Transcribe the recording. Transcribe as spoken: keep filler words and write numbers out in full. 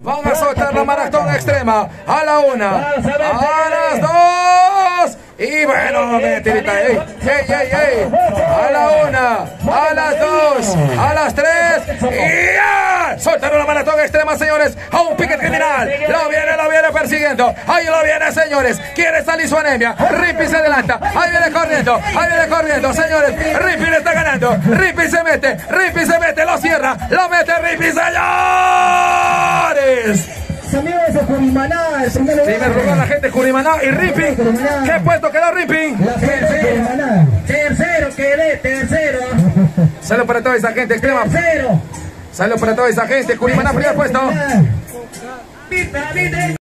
Van a soltar la maratón extrema. A la una, a las dos. Y bueno, mentirita, ey, ey, ey, ey. A la una, a las dos, a las tres. Y ya. Soltaron la maratón extrema, señores. A un pique criminal. Lo viene, lo viene persiguiendo. Ahí lo viene, señores. Quiere salir su anemia. Rippy se adelanta. Ahí viene corriendo. Ahí viene corriendo, señores. Rippy le está ganando. Rippy se mete. Rippy se mete. Lo cierra. Lo mete Rippy, señores. Amigos de Curimaná, el primer lugar. Sí, me robó la gente de Curimaná y Rippy. ¿Qué puesto quedó Rippy? Tercero, tercero quedé, tercero. Saludos para toda esa gente extrema. Tercero. Saludos para toda esa gente. Curimaná, primer puesto.